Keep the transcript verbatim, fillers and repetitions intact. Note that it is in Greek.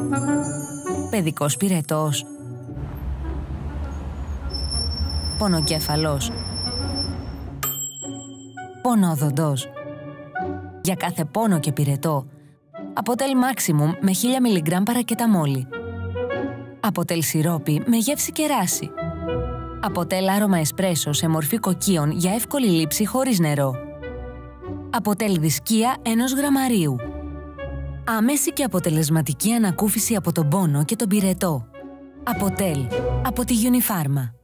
Παιδικός πυρετός. Πονοκέφαλος. Πονόδοντος. Για κάθε πόνο και πυρετό, Αποτέλ Maximum με χίλια μιλιγκράμμ παρακεταμόλη. Αποτέλ σιρόπι με γεύση κεράσι. Αποτέλ άρωμα εσπρέσο σε μορφή κοκκίων για εύκολη λήψη χωρίς νερό. Αποτέλ δισκία ενός γραμμαρίου. Άμεση και αποτελεσματική ανακούφιση από τον πόνο και τον πυρετό. Αποτέλ από τη Unifarma.